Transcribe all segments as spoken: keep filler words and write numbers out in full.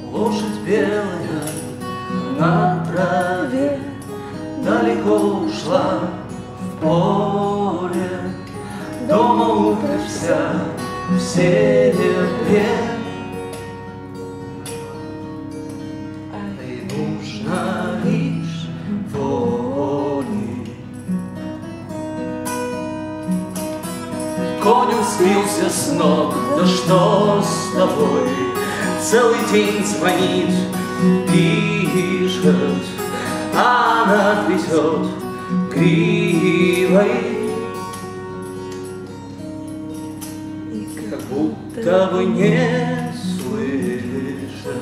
Лошадь белая на траве далеко ушла в поле. Дома утро вся в серебре, и нужно лишь воли. Конь сбился с ног, да что с тобой? Целый день звонит, пишет, а она трясет гривой, как будто бы не слышит.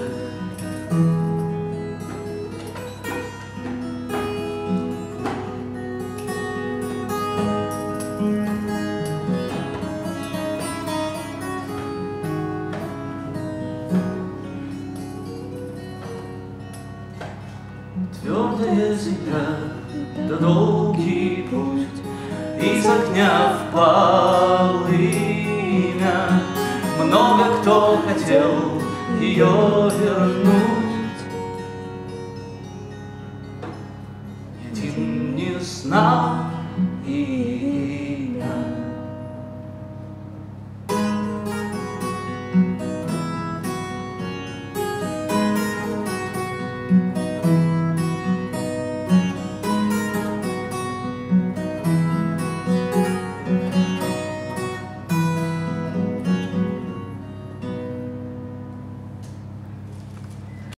Твердая земля, да долгий путь, из огня в полымя. Много кто хотел ее вернуть,